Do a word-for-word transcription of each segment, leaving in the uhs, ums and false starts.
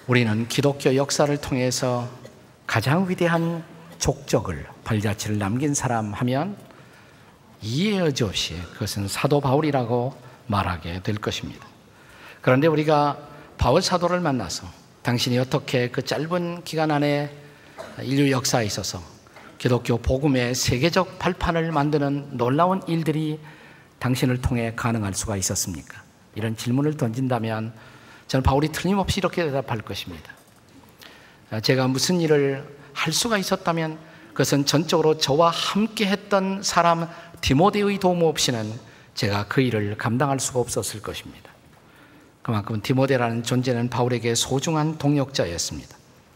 우리는 기독교 역사를 통해서 가장 위대한 족적을, 발자취를 남긴 사람 하면 이해 여지 없이 그것은 사도 바울이라고 말하게 될 것입니다. 그런데 우리가 바울 사도를 만나서 당신이 어떻게 그 짧은 기간 안에 인류 역사에 있어서 기독교 복음의 세계적 발판을 만드는 놀라운 일들이 당신을 통해 가능할 수가 있었습니까? 이런 질문을 던진다면 저는 바울이 틀림없이 이렇게 대답할 것입니다. 제가 무슨 일을 할 수가 있었다면 그것은 전적으로 저와 함께 했던 사람 디모데의 도움 없이는 제가 그 일을 감당할 수가 없었을 것입니다. 그만큼 디모데라는 존재는 바울에게 소중한 동역자였습니다.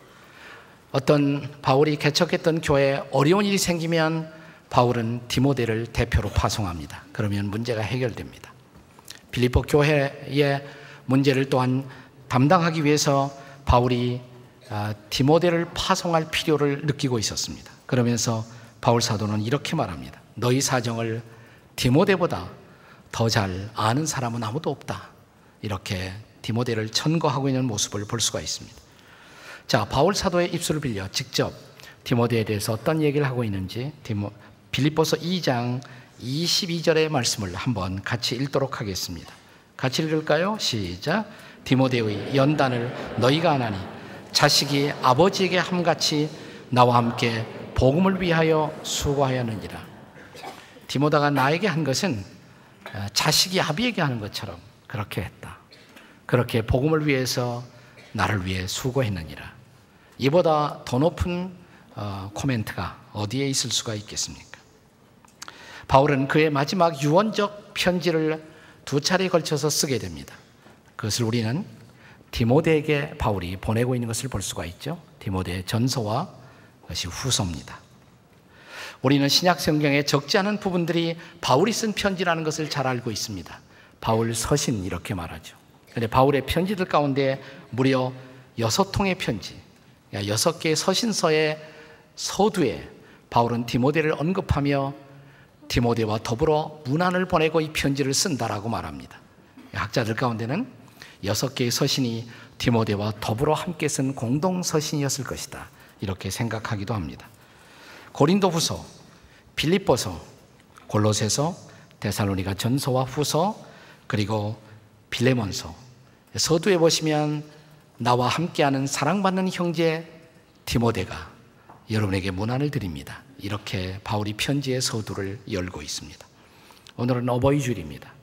어떤 바울이 개척했던 교회에 어려운 일이 생기면 바울은 디모데를 대표로 파송합니다. 그러면 문제가 해결됩니다. 빌립보 교회의 문제를 또한 담당하기 위해서 바울이 디모데를 파송할 필요를 느끼고 있었습니다. 그러면서 바울 사도는 이렇게 말합니다. 너희 사정을 디모데보다 더 잘 아는 사람은 아무도 없다. 이렇게 디모데를 천거하고 있는 모습을 볼 수가 있습니다. 자, 바울 사도의 입술을 빌려 직접 디모데에 대해서 어떤 얘기를 하고 있는지 디모, 빌립보서 이 장 이십이 절의 말씀을 한번 같이 읽도록 하겠습니다. 같이 읽을까요? 시작. 디모데의 연단을 너희가 안 하니 자식이 아버지에게 함같이 나와 함께 복음을 위하여 수고하였느니라. 디모데가 나에게 한 것은 자식이 아비에게 하는 것처럼 그렇게 했다. 그렇게 복음을 위해서 나를 위해 수고했느니라. 이보다 더 높은 어, 코멘트가 어디에 있을 수가 있겠습니까? 바울은 그의 마지막 유언적 편지를 두 차례에 걸쳐서 쓰게 됩니다. 그것을 우리는 디모데에게 바울이 보내고 있는 것을 볼 수가 있죠. 디모데 전서와 그것이 후서입니다. 우리는 신약 성경에 적지 않은 부분들이 바울이 쓴 편지라는 것을 잘 알고 있습니다. 바울 서신 이렇게 말하죠. 그런데 바울의 편지들 가운데 무려 여섯 통의 편지, 여섯 개의 서신서의 서두에 바울은 디모데를 언급하며 디모데와 더불어 문안을 보내고 이 편지를 쓴다라고 말합니다. 학자들 가운데는 여섯 개의 서신이 디모데와 더불어 함께 쓴 공동 서신이었을 것이다. 이렇게 생각하기도 합니다. 고린도후서, 빌립보서, 골로새서, 데살로니가 전서와 후서, 그리고 빌레몬서, 서두에 보시면 나와 함께하는 사랑받는 형제 디모데가 여러분에게 문안을 드립니다. 이렇게 바울이 편지의 서두를 열고 있습니다. 오늘은 어버이 주일입니다.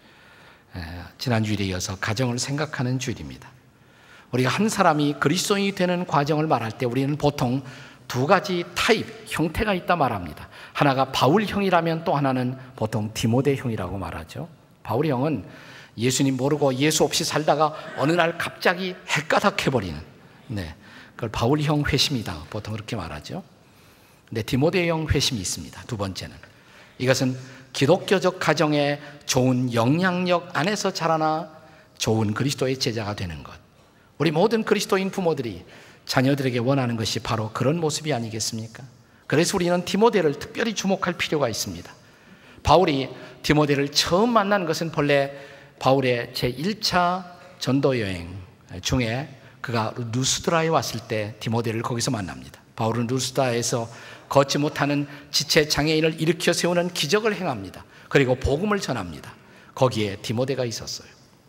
지난 주일에 이어서 가정을 생각하는 주일입니다. 우리가 한 사람이 그리스도인이 되는 과정을 말할 때 우리는 보통 두 가지 타입, 형태가 있다 말합니다. 하나가 바울형이라면 또 하나는 보통 디모데형이라고 말하죠. 바울형은 예수님 모르고 예수 없이 살다가 어느 날 갑자기 헷가닥해버리는, 네, 그걸 바울형 회심이다 보통 그렇게 말하죠. 근데 디모데형 회심이 있습니다. 두 번째는 이것은 기독교적 가정의 좋은 영향력 안에서 자라나 좋은 그리스도의 제자가 되는 것. 우리 모든 그리스도인 부모들이 자녀들에게 원하는 것이 바로 그런 모습이 아니겠습니까? 그래서 우리는 디모데를 특별히 주목할 필요가 있습니다. 바울이 디모데를 처음 만난 것은 본래 바울의 제일 차 전도 여행 중에 그가 루스드라에 왔을 때 디모데를 거기서 만납니다. 바울은 루스드라에서 걷지 못하는 지체 장애인을 일으켜 세우는 기적을 행합니다. 그리고 복음을 전합니다. 거기에 디모데가 있었어요.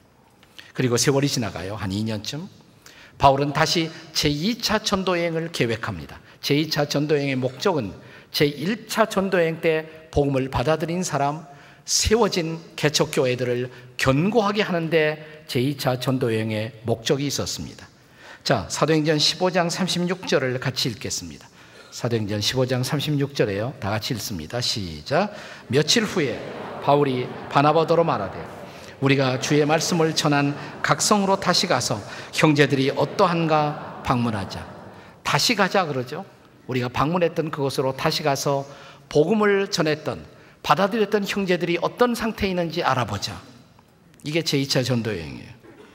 그리고 세월이 지나가요. 한 이 년쯤 바울은 다시 제이 차 전도여행을 계획합니다. 제이 차 전도여행의 목적은 제일 차 전도여행 때 복음을 받아들인 사람, 세워진 개척교회들을 견고하게 하는데 제이 차 전도여행의 목적이 있었습니다. 자, 사도행전 십오 장 삼십육 절을 같이 읽겠습니다. 사도행전 십오 장 삼십육 절에요. 다 같이 읽습니다. 시작. 며칠 후에 바울이 바나바더로 말하되 우리가 주의 말씀을 전한 각성으로 다시 가서 형제들이 어떠한가 방문하자. 다시 가자 그러죠. 우리가 방문했던 그곳으로 다시 가서 복음을 전했던, 받아들였던 형제들이 어떤 상태에 있는지 알아보자. 이게 제이 차 전도여행이에요.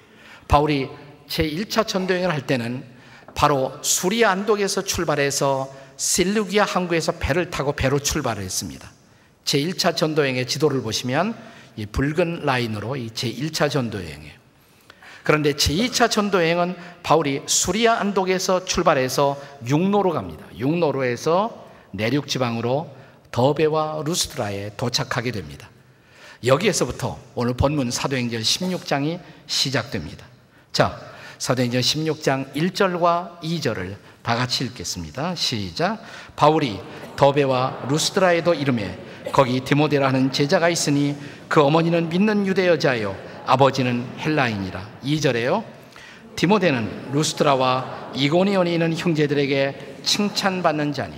바울이 제일 차 전도여행을 할 때는 바로 수리아 안독에서 출발해서 실루기아 항구에서 배를 타고 배로 출발을 했습니다. 제일 차 전도여행의 지도를 보시면 이 붉은 라인으로 이 제일 차 전도여행이에요. 그런데 제이 차 전도여행은 바울이 수리아 안독에서 출발해서 육로로 갑니다. 육로로에서 내륙 지방으로 더베와 루스드라에 도착하게 됩니다. 여기에서부터 오늘 본문 사도행전 십육 장이 시작됩니다. 자, 사도행전 십육 장 일 절과 이 절을 다 같이 읽겠습니다. 시작. 바울이 더베와 루스드라에도 이르매 거기 디모데라는 제자가 있으니 그 어머니는 믿는 유대 여자요 아버지는 헬라인이라. 이 절에요. 디모데는 루스드라와 이고니온에 있는 형제들에게 칭찬받는 자니.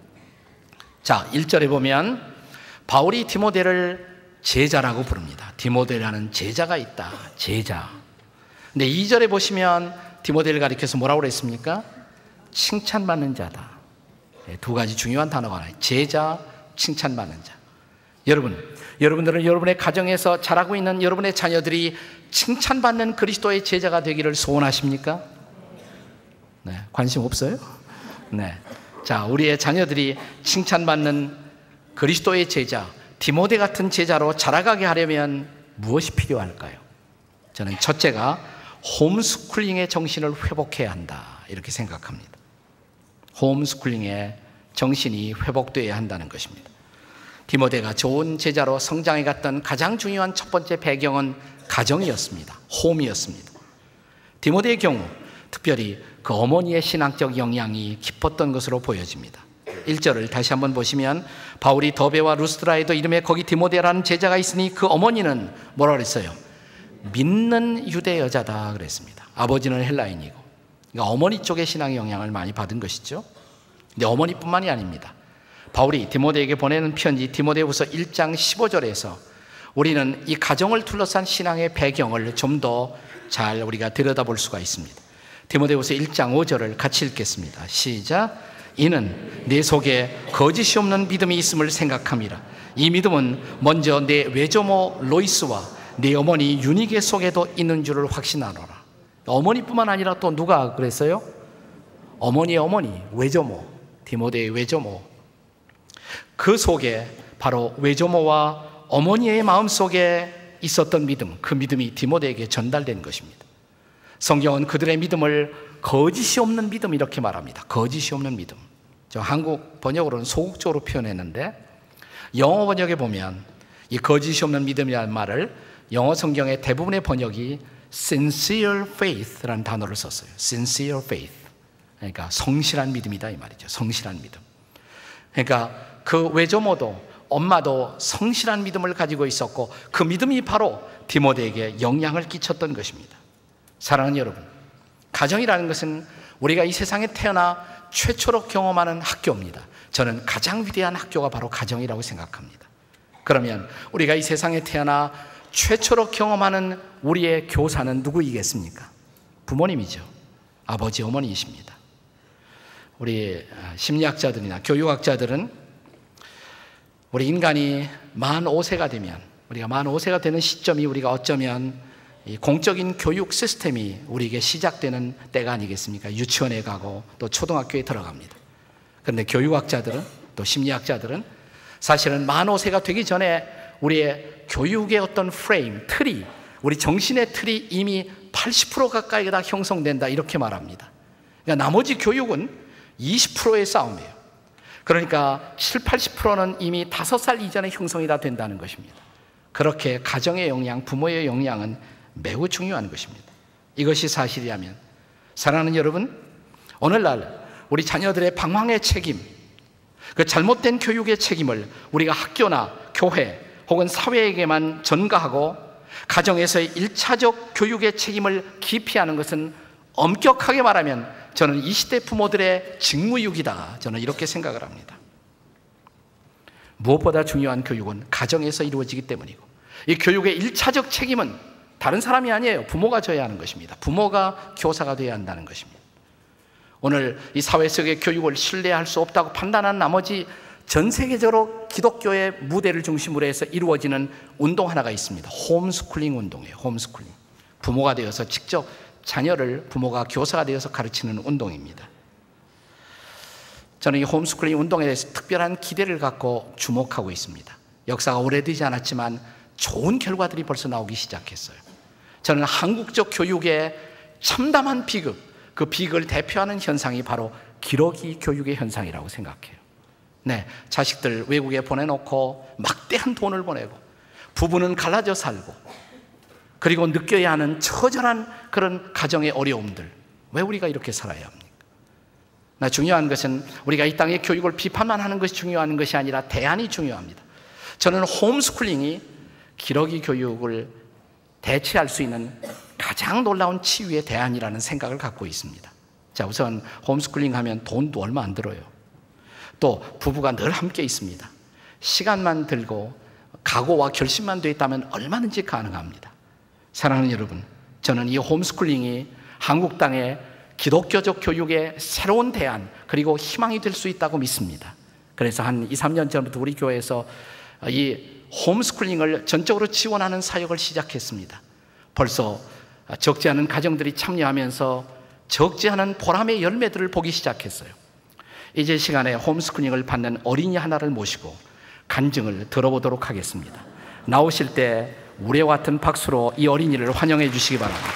자, 일 절에 보면 바울이 디모데를 제자라고 부릅니다. 디모데라는 제자가 있다. 제자. 근데 이 절에 보시면 디모데를 가리켜서 뭐라고 그랬습니까? 칭찬받는 자다. 두 가지 중요한 단어가 나와요. 제자, 칭찬받는 자. 여러분, 여러분들은 여러분의 가정에서 자라고 있는 여러분의 자녀들이 칭찬받는 그리스도의 제자가 되기를 소원하십니까? 네, 관심 없어요? 네. 자, 우리의 자녀들이 칭찬받는 그리스도의 제자, 디모데 같은 제자로 자라가게 하려면 무엇이 필요할까요? 저는 첫째가 홈스쿨링의 정신을 회복해야 한다, 이렇게 생각합니다. 홈스쿨링의 정신이 회복되어야 한다는 것입니다. 디모데가 좋은 제자로 성장해 갔던 가장 중요한 첫 번째 배경은 가정이었습니다. 홈이었습니다. 디모데의 경우 특별히 그 어머니의 신앙적 영향이 깊었던 것으로 보여집니다. 일 절을 다시 한번 보시면 바울이 더베와 루스드라에도 이름에 거기 디모데라는 제자가 있으니 그 어머니는 뭐라 그랬어요? 믿는 유대 여자다 그랬습니다. 아버지는 헬라인이고, 그러니까 어머니 쪽의 신앙의 영향을 많이 받은 것이죠. 근데 어머니뿐만이 아닙니다. 바울이 디모데에게 보내는 편지 디모데후서 일 장 십오 절에서 우리는 이 가정을 둘러싼 신앙의 배경을 좀 더 잘 우리가 들여다볼 수가 있습니다. 디모데후서 일 장 오 절을 같이 읽겠습니다. 시작. 이는 내 속에 거짓이 없는 믿음이 있음을 생각함이라. 이 믿음은 먼저 내 외조모 로이스와 내 어머니 유니게 속에도 있는 줄을 확신하노라. 어머니뿐만 아니라 또 누가 그랬어요? 어머니의 어머니, 외조모, 디모데의 외조모. 그 속에 바로 외조모와 어머니의 마음속에 있었던 믿음, 그 믿음이 디모데에게 전달된 것입니다. 성경은 그들의 믿음을 거짓이 없는 믿음 이렇게 말합니다. 거짓이 없는 믿음. 저 한국 번역으로는 소극적으로 표현했는데 영어 번역에 보면 이 거짓이 없는 믿음이라는 말을 영어 성경의 대부분의 번역이 sincere faith라는 단어를 썼어요. sincere faith. 그러니까 성실한 믿음이다 이 말이죠. 성실한 믿음. 그러니까 그 외조모도 엄마도 성실한 믿음을 가지고 있었고 그 믿음이 바로 디모데에게 영향을 끼쳤던 것입니다. 사랑하는 여러분, 가정이라는 것은 우리가 이 세상에 태어나 최초로 경험하는 학교입니다. 저는 가장 위대한 학교가 바로 가정이라고 생각합니다. 그러면 우리가 이 세상에 태어나 최초로 경험하는 우리의 교사는 누구이겠습니까? 부모님이죠. 아버지, 어머니이십니다. 우리 심리학자들이나 교육학자들은 우리 인간이 만 오 세가 되면, 우리가 만 오 세가 되는 시점이 우리가 어쩌면 이 공적인 교육 시스템이 우리에게 시작되는 때가 아니겠습니까? 유치원에 가고 또 초등학교에 들어갑니다. 그런데 교육학자들은, 또 심리학자들은 사실은 만 오 세가 되기 전에 우리의 교육의 어떤 프레임, 틀이, 우리 정신의 틀이 이미 팔십 퍼센트 가까이 다 형성된다 이렇게 말합니다. 그러니까 나머지 교육은 이십 퍼센트의 싸움이에요. 그러니까 칠십, 팔십 퍼센트는 이미 다섯 살 이전에 형성이 다 된다는 것입니다. 그렇게 가정의 영향, 부모의 영향은 매우 중요한 것입니다. 이것이 사실이라면 사랑하는 여러분, 오늘날 우리 자녀들의 방황의 책임, 그 잘못된 교육의 책임을 우리가 학교나 교회 혹은 사회에게만 전가하고 가정에서의 일차적 교육의 책임을 기피하는 것은 엄격하게 말하면 저는 이 시대 부모들의 직무유기다, 저는 이렇게 생각을 합니다. 무엇보다 중요한 교육은 가정에서 이루어지기 때문이고 이 교육의 일차적 책임은 다른 사람이 아니에요. 부모가 져야 하는 것입니다. 부모가 교사가 되어야 한다는 것입니다. 오늘 이 사회 속의 교육을 신뢰할 수 없다고 판단한 나머지 전 세계적으로 기독교의 무대를 중심으로 해서 이루어지는 운동 하나가 있습니다. 홈스쿨링 운동이에요. 홈스쿨링. 부모가 되어서 직접 자녀를 부모가 교사가 되어서 가르치는 운동입니다. 저는 이 홈스쿨링 운동에 대해서 특별한 기대를 갖고 주목하고 있습니다. 역사가 오래되지 않았지만 좋은 결과들이 벌써 나오기 시작했어요. 저는 한국적 교육의 참담한 비극, 그 비극을 대표하는 현상이 바로 기러기 교육의 현상이라고 생각해요. 네, 자식들 외국에 보내놓고 막대한 돈을 보내고 부부는 갈라져 살고 그리고 느껴야 하는 처절한 그런 가정의 어려움들, 왜 우리가 이렇게 살아야 합니까? 나 중요한 것은 우리가 이 땅의 교육을 비판만 하는 것이 중요한 것이 아니라 대안이 중요합니다. 저는 홈스쿨링이 기러기 교육을 대체할 수 있는 가장 놀라운 치유의 대안이라는 생각을 갖고 있습니다. 자, 우선 홈스쿨링 하면 돈도 얼마 안 들어요. 또 부부가 늘 함께 있습니다. 시간만 들고 각오와 결심만 돼 있다면 얼마든지 가능합니다. 사랑하는 여러분, 저는 이 홈스쿨링이 한국 땅의 기독교적 교육의 새로운 대안 그리고 희망이 될 수 있다고 믿습니다. 그래서 한 이, 삼 년 전부터 우리 교회에서 이 홈스쿨링을 전적으로 지원하는 사역을 시작했습니다. 벌써 적지 않은 가정들이 참여하면서 적지 않은 보람의 열매들을 보기 시작했어요. 이제 시간에 홈스쿨링을 받는 어린이 하나를 모시고 간증을 들어보도록 하겠습니다. 나오실 때 우레와 같은 박수로 이 어린이를 환영해 주시기 바랍니다.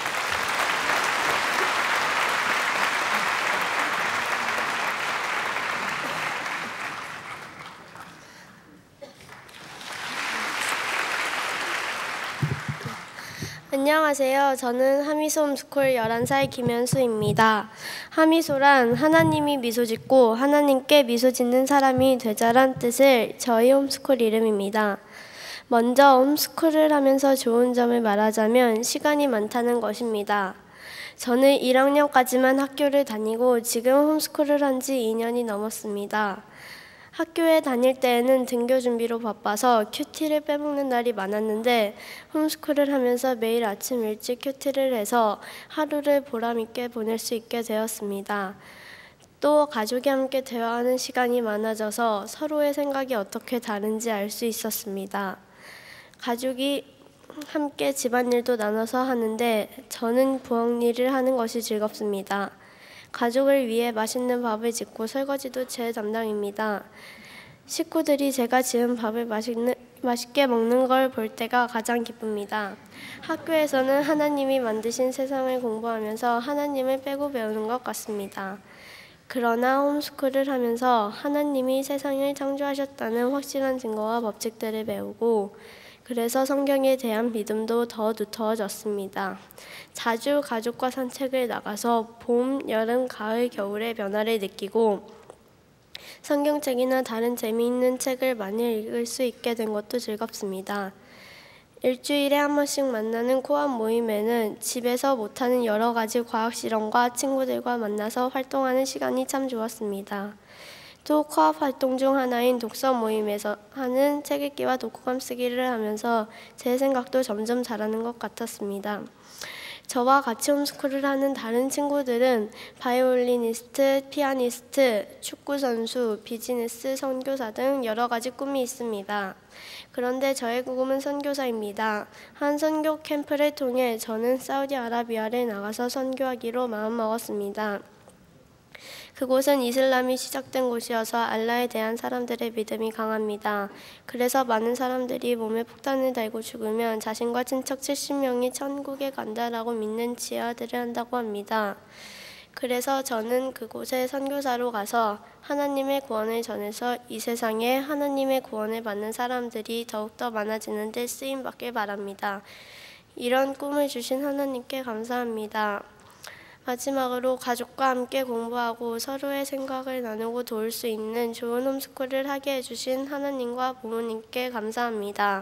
안녕하세요. 저는 하미소 홈스쿨 열한 살 김현수입니다. 하미소란 하나님이 미소 짓고 하나님께 미소 짓는 사람이 되자란 뜻을 저희 홈스쿨 이름입니다. 먼저 홈스쿨을 하면서 좋은 점을 말하자면 시간이 많다는 것입니다. 저는 일 학년까지만 학교를 다니고 지금 홈스쿨을 한 지 이 년이 넘었습니다. 학교에 다닐 때에는 등교 준비로 바빠서 큐티를 빼먹는 날이 많았는데 홈스쿨을 하면서 매일 아침 일찍 큐티를 해서 하루를 보람있게 보낼 수 있게 되었습니다. 또 가족이 함께 대화하는 시간이 많아져서 서로의 생각이 어떻게 다른지 알 수 있었습니다. 가족이 함께 집안일도 나눠서 하는데 저는 부엌일을 하는 것이 즐겁습니다. 가족을 위해 맛있는 밥을 짓고 설거지도 제 담당입니다. 식구들이 제가 지은 밥을 맛있는, 맛있게 먹는 걸 볼 때가 가장 기쁩니다. 학교에서는 하나님이 만드신 세상을 공부하면서 하나님을 빼고 배우는 것 같습니다. 그러나 홈스쿨을 하면서 하나님이 세상을 창조하셨다는 확실한 증거와 법칙들을 배우고 그래서 성경에 대한 믿음도 더 두터워졌습니다. 자주 가족과 산책을 나가서 봄, 여름, 가을, 겨울의 변화를 느끼고 성경책이나 다른 재미있는 책을 많이 읽을 수 있게 된 것도 즐겁습니다. 일주일에 한 번씩 만나는 코앞 모임에는 집에서 못하는 여러 가지 과학 실험과 친구들과 만나서 활동하는 시간이 참 좋았습니다. 또 코앞 활동 중 하나인 독서 모임에서 하는 책 읽기와 독후감 쓰기를 하면서 제 생각도 점점 자라는 것 같았습니다. 저와 같이 홈스쿨을 하는 다른 친구들은 바이올리니스트, 피아니스트, 축구선수, 비즈니스, 선교사 등 여러 가지 꿈이 있습니다. 그런데 저의 꿈은 선교사입니다. 한 선교 캠프를 통해 저는 사우디아라비아를 나가서 선교하기로 마음먹었습니다. 그곳은 이슬람이 시작된 곳이어서 알라에 대한 사람들의 믿음이 강합니다. 그래서 많은 사람들이 몸에 폭탄을 달고 죽으면 자신과 친척 칠십 명이 천국에 간다라고 믿는 지하들을 한다고 합니다. 그래서 저는 그곳에 선교사로 가서 하나님의 구원을 전해서 이 세상에 하나님의 구원을 받는 사람들이 더욱더 많아지는 데 쓰임받길 바랍니다. 이런 꿈을 주신 하나님께 감사합니다. 마지막으로 가족과 함께 공부하고 서로의 생각을 나누고 도울 수 있는 좋은 홈스쿨을 하게 해주신 하나님과 부모님께 감사합니다.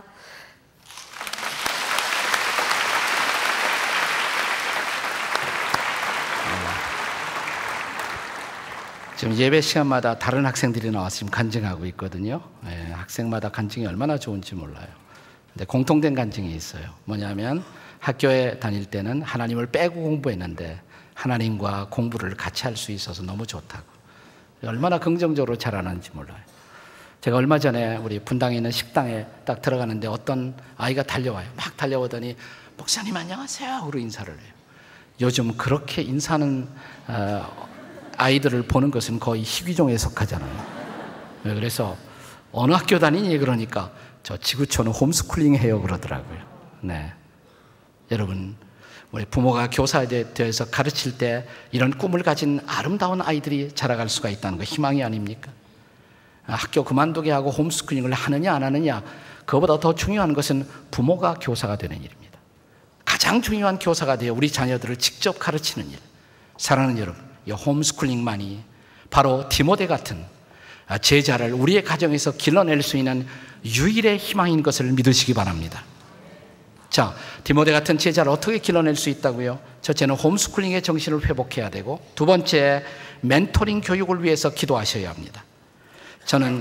지금 예배 시간마다 다른 학생들이 나와서 지금 간증하고 있거든요. 예, 학생마다 간증이 얼마나 좋은지 몰라요. 근데 공통된 간증이 있어요. 뭐냐면 학교에 다닐 때는 하나님을 빼고 공부했는데 하나님과 공부를 같이 할 수 있어서 너무 좋다고. 얼마나 긍정적으로 자라는지 몰라요. 제가 얼마 전에 우리 분당에 있는 식당에 딱 들어가는데 어떤 아이가 달려와요. 막 달려오더니 목사님 안녕하세요 하고 인사를 해요. 요즘 그렇게 인사하는 어, 아이들을 보는 것은 거의 희귀종에 속하잖아요. 그래서 어느 학교 다니니 그러니까 저 지구촌은 홈스쿨링 해요 그러더라고요. 네, 여러분 우리 부모가 교사에 대해서 가르칠 때 이런 꿈을 가진 아름다운 아이들이 자라갈 수가 있다는 거 희망이 아닙니까? 학교 그만두게 하고 홈스쿨링을 하느냐 안 하느냐, 그거보다 더 중요한 것은 부모가 교사가 되는 일입니다. 가장 중요한 교사가 되어 우리 자녀들을 직접 가르치는 일. 사랑하는 여러분, 이 홈스쿨링만이 바로 디모데 같은 제자를 우리의 가정에서 길러낼 수 있는 유일의 희망인 것을 믿으시기 바랍니다. 자, 디모데 같은 제자를 어떻게 길러낼 수 있다고요? 첫째는 홈스쿨링의 정신을 회복해야 되고, 두 번째 멘토링 교육을 위해서 기도하셔야 합니다. 저는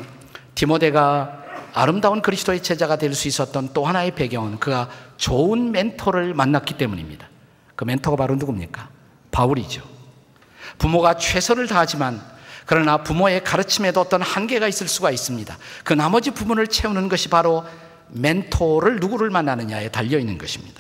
디모데가 아름다운 그리스도의 제자가 될 수 있었던 또 하나의 배경은 그가 좋은 멘토를 만났기 때문입니다. 그 멘토가 바로 누굽니까? 바울이죠. 부모가 최선을 다하지만 그러나 부모의 가르침에도 어떤 한계가 있을 수가 있습니다. 그 나머지 부분을 채우는 것이 바로 멘토를 누구를 만나느냐에 달려있는 것입니다.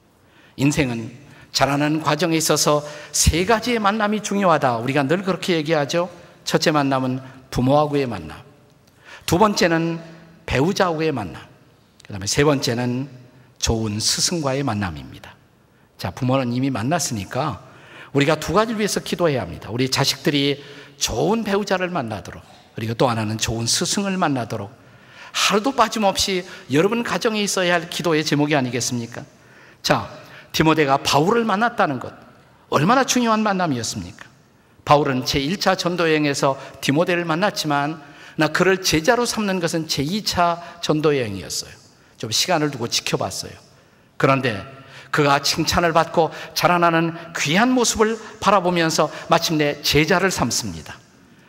인생은 자라는 과정에 있어서 세 가지의 만남이 중요하다. 우리가 늘 그렇게 얘기하죠. 첫째 만남은 부모하고의 만남, 두 번째는 배우자하고의 만남, 그 다음에 세 번째는 좋은 스승과의 만남입니다. 자, 부모는 이미 만났으니까 우리가 두 가지를 위해서 기도해야 합니다. 우리 자식들이 좋은 배우자를 만나도록, 그리고 또 하나는 좋은 스승을 만나도록 하루도 빠짐없이 여러분 가정에 있어야 할 기도의 제목이 아니겠습니까? 자, 디모데가 바울을 만났다는 것, 얼마나 중요한 만남이었습니까? 바울은 제일 차 전도여행에서 디모데를 만났지만 나 그를 제자로 삼는 것은 제이 차 전도여행이었어요. 좀 시간을 두고 지켜봤어요. 그런데 그가 칭찬을 받고 자라나는 귀한 모습을 바라보면서 마침내 제자를 삼습니다.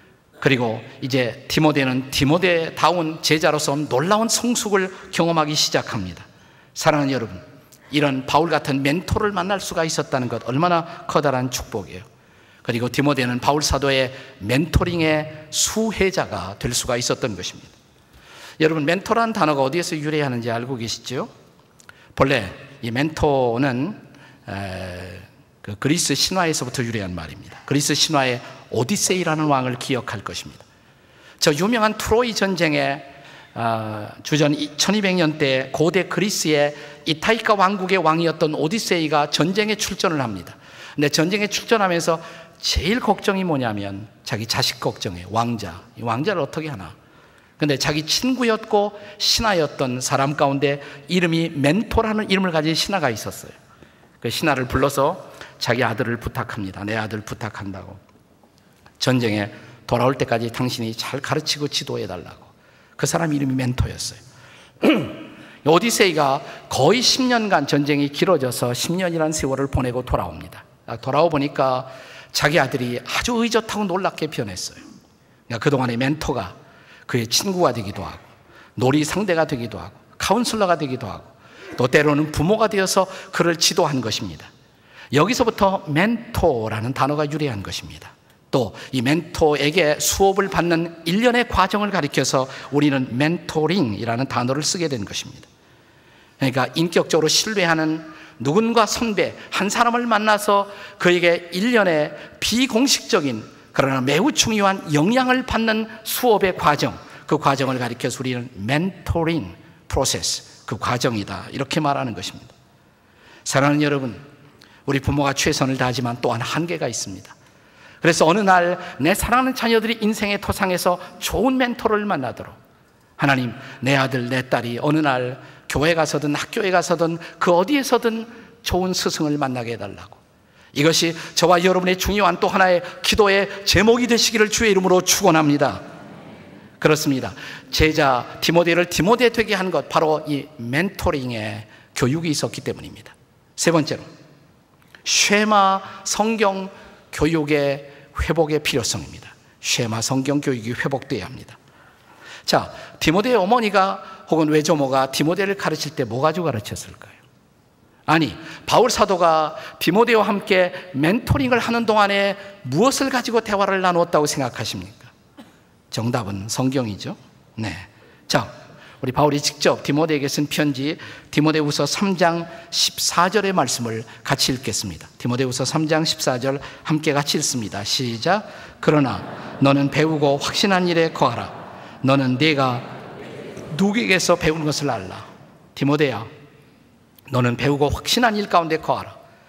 그리고 이제 디모데는 디모데다운 제자로서 놀라운 성숙을 경험하기 시작합니다. 사랑하는 여러분, 이런 바울 같은 멘토를 만날 수가 있었다는 것 얼마나 커다란 축복이에요. 그리고 디모데는 바울 사도의 멘토링의 수혜자가 될 수가 있었던 것입니다. 여러분, 멘토라는 단어가 어디에서 유래하는지 알고 계시죠? 본래 이 멘토는 에, 그 그리스 신화에서부터 유래한 말입니다. 그리스 신화의 오디세이라는 왕을 기억할 것입니다. 저 유명한 트로이 전쟁에 어, 주전 천이백 년대 고대 그리스의 이타이카 왕국의 왕이었던 오디세이가 전쟁에 출전을 합니다. 근데 전쟁에 출전하면서 제일 걱정이 뭐냐면 자기 자식 걱정이에요. 왕자, 이 왕자를 어떻게 하나. 근데 자기 친구였고 신하였던 사람 가운데 이름이 멘토라는 이름을 가진 신하가 있었어요. 그 신하를 불러서 자기 아들을 부탁합니다. 내 아들 부탁한다고. 전쟁에 돌아올 때까지 당신이 잘 가르치고 지도해달라고. 그 사람 이름이 멘토였어요. 오디세이가 거의 십 년간 전쟁이 길어져서 십 년이라는 세월을 보내고 돌아옵니다. 돌아오 보니까 자기 아들이 아주 의젓하고 놀랍게 변했어요. 그러니까 그동안의 멘토가 그의 친구가 되기도 하고, 놀이 상대가 되기도 하고, 카운슬러가 되기도 하고, 또 때로는 부모가 되어서 그를 지도한 것입니다. 여기서부터 멘토라는 단어가 유래한 것입니다. 또 이 멘토에게 수업을 받는 일련의 과정을 가리켜서 우리는 멘토링이라는 단어를 쓰게 된 것입니다. 그러니까 인격적으로 신뢰하는 누군가 선배 한 사람을 만나서 그에게 일련의 비공식적인 그러나 매우 중요한 영향을 받는 수업의 과정, 그 과정을 가리켜서 우리는 멘토링 프로세스, 그 과정이다, 이렇게 말하는 것입니다. 사랑하는 여러분, 우리 부모가 최선을 다하지만 또한 한계가 있습니다. 그래서 어느 날 내 사랑하는 자녀들이 인생의 토상에서 좋은 멘토를 만나도록 하나님, 내 아들 내 딸이 어느 날 교회 가서든 학교에 가서든 그 어디에서든 좋은 스승을 만나게 해달라고, 이것이 저와 여러분의 중요한 또 하나의 기도의 제목이 되시기를 주의 이름으로 축원합니다. 그렇습니다. 제자 디모데를 디모데 되게 한 것, 바로 이 멘토링의 교육이 있었기 때문입니다. 세 번째로 쉐마 성경 교육의 회복의 필요성입니다. 쉐마 성경 교육이 회복돼야 합니다. 자, 디모데의 어머니가 혹은 외조모가 디모데를 가르칠 때 뭐 가지고 가르쳤을까요? 아니, 바울 사도가 디모데와 함께 멘토링을 하는 동안에 무엇을 가지고 대화를 나누었다고 생각하십니까? 정답은 성경이죠. 네. 자, 우리 바울이 직접 디모데에게 쓴 편지 디모데후서 삼 장 십사 절의 말씀을 같이 읽겠습니다. 디모데후서 삼 장 십사 절 함께 같이 읽습니다. 시작. 그러나 너는 배우고 확신한 일에 거하라. 너는 네가 누구에게서 배운 것을 알라. 디모데야, 너는 배우고 확신한 일 가운데 거하라.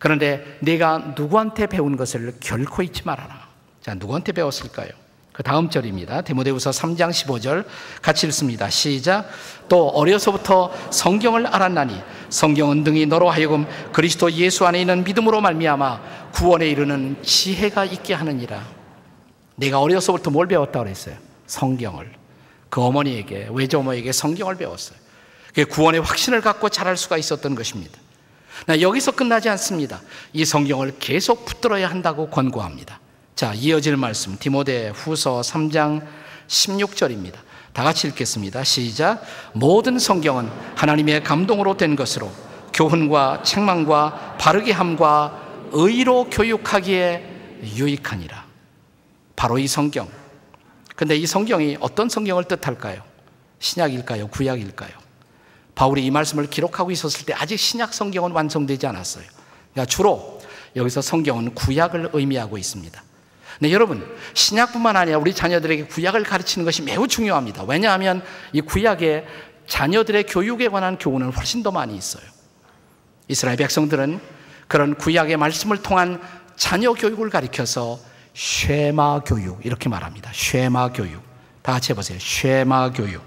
그런데 내가 누구한테 배운 것을 결코 잊지 말아라. 자, 누구한테 배웠을까요? 그 다음 절입니다. 디모데후서 삼 장 십오 절 같이 읽습니다. 시작. 또 어려서부터 성경을 알았나니 성경은 등이 너로 하여금 그리스도 예수 안에 있는 믿음으로 말미암아 구원에 이르는 지혜가 있게 하느니라. 내가 어려서부터 뭘 배웠다고 그랬어요? 성경을. 그 어머니에게, 외조모에게 성경을 배웠어요. 그게 구원의 확신을 갖고 자랄 수가 있었던 것입니다. 여기서 끝나지 않습니다. 이 성경을 계속 붙들어야 한다고 권고합니다. 자, 이어질 말씀 디모데 후서 삼 장 십육 절입니다. 다 같이 읽겠습니다. 시작. 모든 성경은 하나님의 감동으로 된 것으로 교훈과 책망과 바르게 함과 의로 교육하기에 유익하니라. 바로 이 성경. 근데 이 성경이 어떤 성경을 뜻할까요? 신약일까요? 구약일까요? 바울이 이 말씀을 기록하고 있었을 때 아직 신약 성경은 완성되지 않았어요. 그러니까 주로 여기서 성경은 구약을 의미하고 있습니다. 네, 여러분, 신약뿐만 아니라 우리 자녀들에게 구약을 가르치는 것이 매우 중요합니다. 왜냐하면 이 구약에 자녀들의 교육에 관한 교훈은 훨씬 더 많이 있어요. 이스라엘 백성들은 그런 구약의 말씀을 통한 자녀 교육을 가리켜서 쉐마 교육 이렇게 말합니다. 쉐마 교육. 다 같이 해보세요. 쉐마 교육.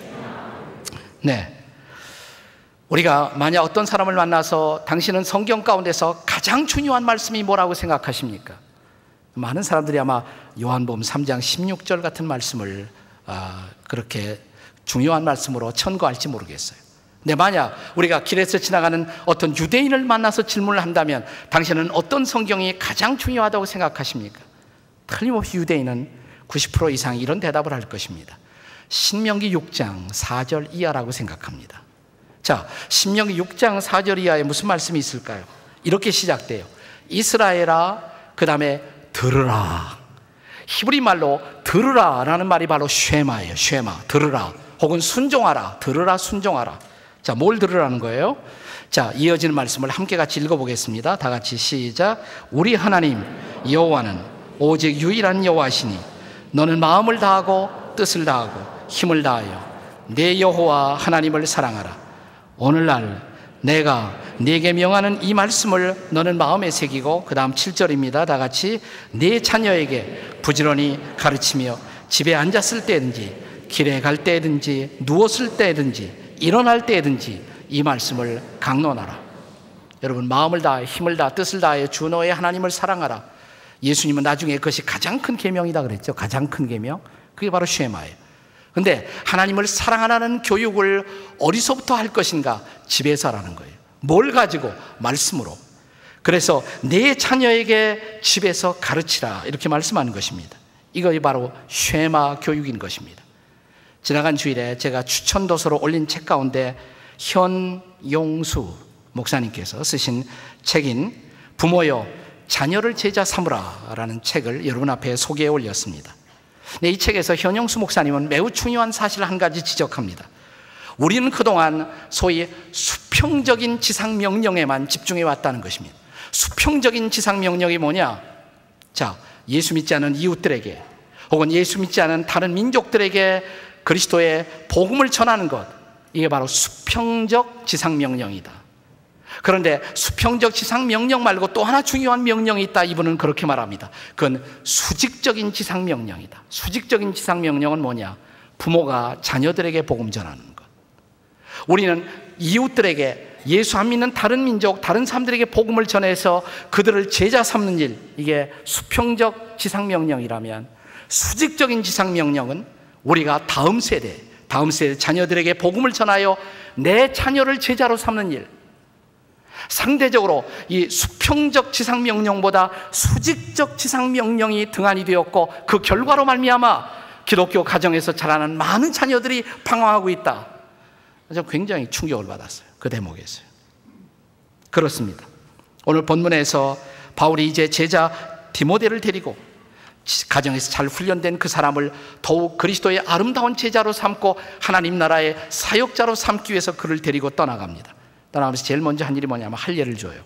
네. 우리가 만약 어떤 사람을 만나서 당신은 성경 가운데서 가장 중요한 말씀이 뭐라고 생각하십니까? 많은 사람들이 아마 요한복음 삼 장 십육 절 같은 말씀을 아, 그렇게 중요한 말씀으로 천거할지 모르겠어요. 근데 만약 우리가 길에서 지나가는 어떤 유대인을 만나서 질문을 한다면 당신은 어떤 성경이 가장 중요하다고 생각하십니까? 틀림없이 유대인은 구십 퍼센트 이상 이런 대답을 할 것입니다. 신명기 육 장 사 절 이하라고 생각합니다. 자, 신명기 육 장 사 절 이하에 무슨 말씀이 있을까요? 이렇게 시작돼요. 이스라엘아, 그 다음에 들으라. 히브리 말로 들으라 라는 말이 바로 쉐마예요. 쉐마, 들으라. 혹은 순종하라, 들으라, 순종하라. 자, 뭘 들으라는 거예요? 자, 이어지는 말씀을 함께 같이 읽어보겠습니다. 다 같이 시작. 우리 하나님 여호와는 오직 유일한 여호와시니 너는 마음을 다하고 뜻을 다하고 힘을 다하여 내 여호와 하나님을 사랑하라. 오늘날 내가 네게 명하는 이 말씀을 너는 마음에 새기고, 그 다음 칠 절입니다. 다 같이 네 자녀에게 부지런히 가르치며 집에 앉았을 때든지 길에 갈 때든지 누웠을 때든지 일어날 때든지 이 말씀을 강론하라. 여러분, 마음을 다해 힘을 다해 뜻을 다해 주 너의 하나님을 사랑하라. 예수님은 나중에 그것이 가장 큰 계명이다 그랬죠. 가장 큰 계명. 그게 바로 쉐마예요. 근데 하나님을 사랑하라는 교육을 어디서부터 할 것인가? 집에서 하라는 거예요. 뭘 가지고? 말씀으로. 그래서 내 자녀에게 집에서 가르치라 이렇게 말씀하는 것입니다. 이것이 바로 쉐마 교육인 것입니다. 지나간 주일에 제가 추천 도서로 올린 책 가운데 현용수 목사님께서 쓰신 책인 부모여 자녀를 제자 삼으라 라는 책을 여러분 앞에 소개해 올렸습니다. 네, 이 책에서 현용수 목사님은 매우 중요한 사실을 한 가지 지적합니다. 우리는 그동안 소위 수평적인 지상명령에만 집중해 왔다는 것입니다. 수평적인 지상명령이 뭐냐? 자, 예수 믿지 않은 이웃들에게 혹은 예수 믿지 않은 다른 민족들에게 그리스도의 복음을 전하는 것, 이게 바로 수평적 지상명령이다. 그런데 수평적 지상명령 말고 또 하나 중요한 명령이 있다. 이분은 그렇게 말합니다. 그건 수직적인 지상명령이다. 수직적인 지상명령은 뭐냐? 부모가 자녀들에게 복음 전하는 것. 우리는 이웃들에게, 예수 안 믿는 다른 민족, 다른 사람들에게 복음을 전해서 그들을 제자 삼는 일, 이게 수평적 지상명령이라면, 수직적인 지상명령은 우리가 다음 세대, 다음 세대 자녀들에게 복음을 전하여 내 자녀를 제자로 삼는 일. 상대적으로 이 수평적 지상명령보다 수직적 지상명령이 등한이 되었고, 그 결과로 말미암아 기독교 가정에서 자라는 많은 자녀들이 방황하고 있다. 저는 굉장히 충격을 받았어요. 그 대목에서요. 그렇습니다. 오늘 본문에서 바울이 이제 제자 디모데를 데리고 가정에서 잘 훈련된 그 사람을 더욱 그리스도의 아름다운 제자로 삼고 하나님 나라의 사역자로 삼기 위해서 그를 데리고 떠나갑니다. 떠나가면서 제일 먼저 한 일이 뭐냐면 할례를 줘요.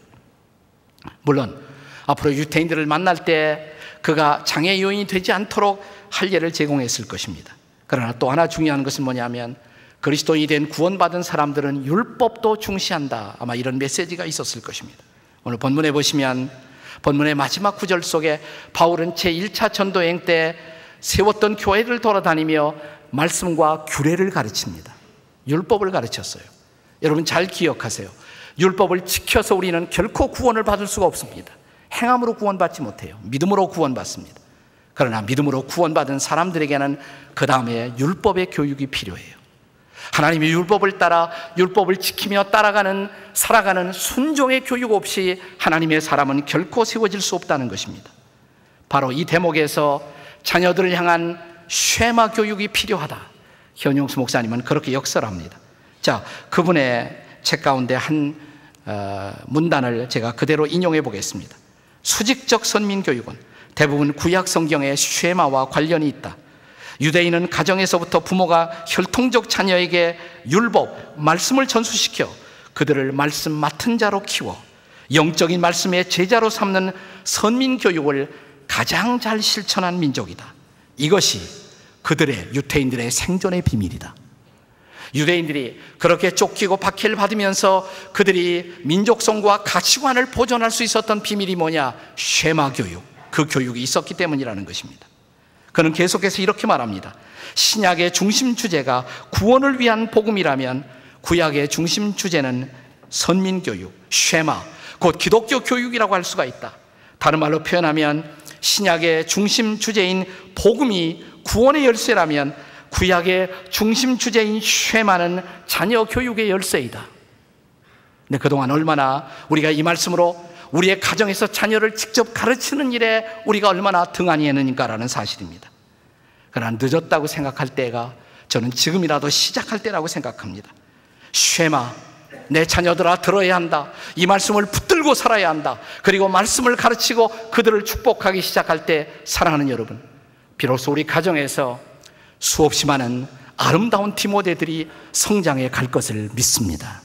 물론 앞으로 유대인들을 만날 때 그가 장애 요인이 되지 않도록 할례를 제공했을 것입니다. 그러나 또 하나 중요한 것은 뭐냐면 그리스도인이 된 구원받은 사람들은 율법도 중시한다. 아마 이런 메시지가 있었을 것입니다. 오늘 본문에 보시면 본문의 마지막 구절 속에 바울은 제일 차 전도여행 때 세웠던 교회를 돌아다니며 말씀과 규례를 가르칩니다. 율법을 가르쳤어요. 여러분 잘 기억하세요. 율법을 지켜서 우리는 결코 구원을 받을 수가 없습니다. 행함으로 구원받지 못해요. 믿음으로 구원받습니다. 그러나 믿음으로 구원받은 사람들에게는 그 다음에 율법의 교육이 필요해요. 하나님의 율법을 따라 율법을 지키며 따라가는 살아가는 순종의 교육 없이 하나님의 사람은 결코 세워질 수 없다는 것입니다. 바로 이 대목에서 자녀들을 향한 쉐마 교육이 필요하다. 현용수 목사님은 그렇게 역설합니다. 자, 그분의 책 가운데 한 어, 문단을 제가 그대로 인용해 보겠습니다. 수직적 선민교육은 대부분 구약 성경의 쉐마와 관련이 있다. 유대인은 가정에서부터 부모가 혈통적 자녀에게 율법, 말씀을 전수시켜 그들을 말씀 맡은 자로 키워 영적인 말씀의 제자로 삼는 선민교육을 가장 잘 실천한 민족이다. 이것이 그들의 유대인들의 생존의 비밀이다. 유대인들이 그렇게 쫓기고 박해를 받으면서 그들이 민족성과 가치관을 보존할 수 있었던 비밀이 뭐냐? 쉐마 교육, 그 교육이 있었기 때문이라는 것입니다. 그는 계속해서 이렇게 말합니다. 신약의 중심 주제가 구원을 위한 복음이라면 구약의 중심 주제는 선민교육, 쉐마, 곧 기독교 교육이라고 할 수가 있다. 다른 말로 표현하면 신약의 중심 주제인 복음이 구원의 열쇠라면 구약의 중심 주제인 쉐마는 자녀 교육의 열쇠이다. 근데 그동안 얼마나 우리가 이 말씀으로 우리의 가정에서 자녀를 직접 가르치는 일에 우리가 얼마나 등한히 했는가라는 사실입니다. 그러나 늦었다고 생각할 때가 저는 지금이라도 시작할 때라고 생각합니다. 쉐마, 내 자녀들아 들어야 한다. 이 말씀을 붙들고 살아야 한다. 그리고 말씀을 가르치고 그들을 축복하기 시작할 때 사랑하는 여러분, 비로소 우리 가정에서 수없이 많은 아름다운 디모데들이 성장해 갈 것을 믿습니다.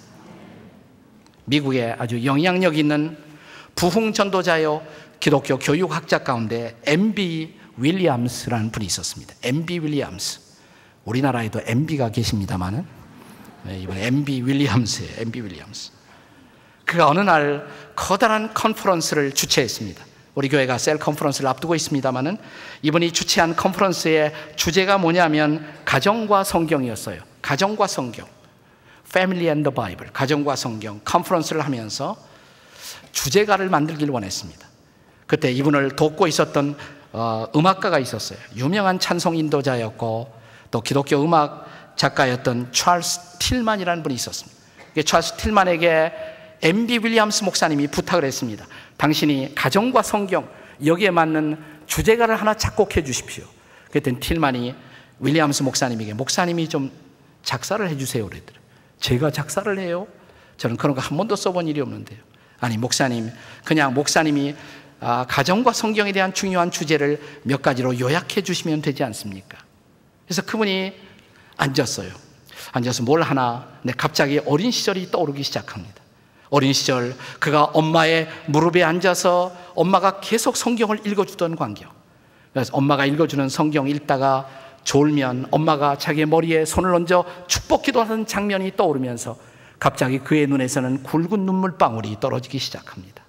미국의 아주 영향력 있는 부흥 전도자요 기독교 교육학자 가운데 엠비 윌리엄스라는 분이 있었습니다. 엠비 윌리엄스. 우리나라에도 엠비가 계십니다만은 이번에 엠비 윌리엄스예요. 엠비 윌리엄스. 그가 어느 날 커다란 컨퍼런스를 주최했습니다. 우리 교회가 셀 컨퍼런스를 앞두고 있습니다만은 이분이 주최한 컨퍼런스의 주제가 뭐냐면 가정과 성경이었어요. 가정과 성경. Family and the Bible. 가정과 성경 컨퍼런스를 하면서 주제가를 만들기를 원했습니다. 그때 이분을 돕고 있었던 어, 음악가가 있었어요. 유명한 찬송 인도자였고 또 기독교 음악 작가였던 찰스 틸만이라는 분이 있었습니다. 찰스 틸만에게 엠비 윌리엄스 목사님이 부탁을 했습니다. 당신이 가정과 성경 여기에 맞는 주제가를 하나 작곡해 주십시오. 그랬더니 틸만이 윌리엄스 목사님에게 목사님이 좀 작사를 해주세요 그랬더래요. 제가 작사를 해요? 저는 그런 거 한 번도 써본 일이 없는데요. 아니 목사님, 그냥 목사님이 아, 가정과 성경에 대한 중요한 주제를 몇 가지로 요약해 주시면 되지 않습니까? 그래서 그분이 앉았어요. 앉아서 뭘 하나, 네, 갑자기 어린 시절이 떠오르기 시작합니다. 어린 시절 그가 엄마의 무릎에 앉아서 엄마가 계속 성경을 읽어주던 광경. 그래서 엄마가 읽어주는 성경 읽다가 졸면 엄마가 자기의 머리에 손을 얹어 축복 기도하는 장면이 떠오르면서 갑자기 그의 눈에서는 굵은 눈물방울이 떨어지기 시작합니다.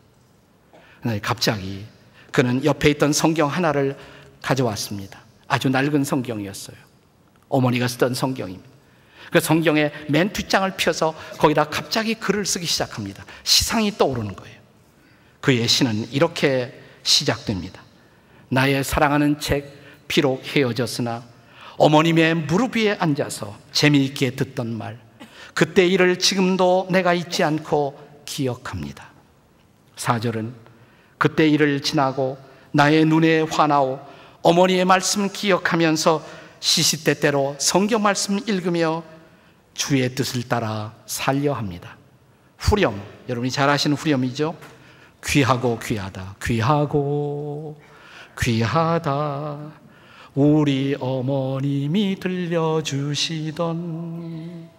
갑자기 그는 옆에 있던 성경 하나를 가져왔습니다. 아주 낡은 성경이었어요. 어머니가 쓰던 성경입니다. 그 성경의 맨 뒷장을 펴서 거기다 갑자기 글을 쓰기 시작합니다. 시상이 떠오르는 거예요. 그의 시는 이렇게 시작됩니다. 나의 사랑하는 책, 비록 헤어졌으나 어머님의 무릎 위에 앉아서 재미있게 듣던 말, 그때 일을 지금도 내가 잊지 않고 기억합니다. 사 절은 그때 일을 지나고 나의 눈에 환하오 어머니의 말씀 기억하면서 시시때때로 성경 말씀 읽으며 주의 뜻을 따라 살려 합니다. 후렴, 여러분이 잘 아시는 후렴이죠. 귀하고 귀하다, 귀하고 귀하다 우리 어머님이 들려주시던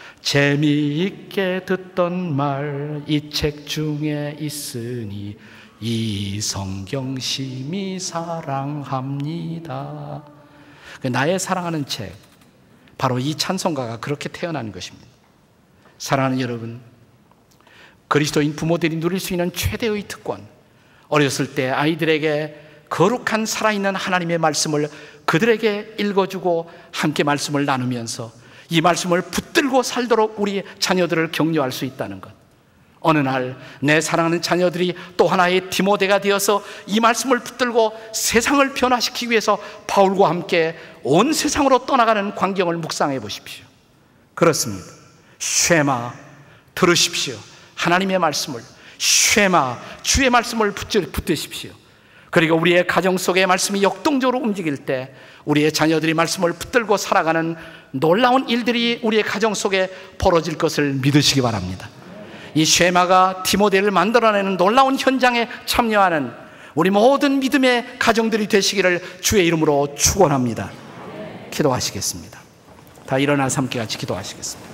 재미있게 듣던 말 이 책 중에 있으니 이 성경 심히 사랑합니다. 나의 사랑하는 책, 바로 이 찬송가가 그렇게 태어나는 것입니다. 사랑하는 여러분, 그리스도인 부모들이 누릴 수 있는 최대의 특권, 어렸을 때 아이들에게 거룩한 살아있는 하나님의 말씀을 그들에게 읽어주고 함께 말씀을 나누면서 이 말씀을 붙들고 살도록 우리 자녀들을 격려할 수 있다는 것. 어느 날 내 사랑하는 자녀들이 또 하나의 디모데가 되어서 이 말씀을 붙들고 세상을 변화시키기 위해서 바울과 함께 온 세상으로 떠나가는 광경을 묵상해 보십시오. 그렇습니다. 쉐마, 들으십시오. 하나님의 말씀을, 쉐마, 주의 말씀을 붙드십시오. 그리고 우리의 가정 속의 말씀이 역동적으로 움직일 때 우리의 자녀들이 말씀을 붙들고 살아가는 놀라운 일들이 우리의 가정 속에 벌어질 것을 믿으시기 바랍니다. 이 쉐마가 디모데를 만들어내는 놀라운 현장에 참여하는 우리 모든 믿음의 가정들이 되시기를 주의 이름으로 축원합니다. 기도하시겠습니다. 다 일어나서 함께 같이 기도하시겠습니다.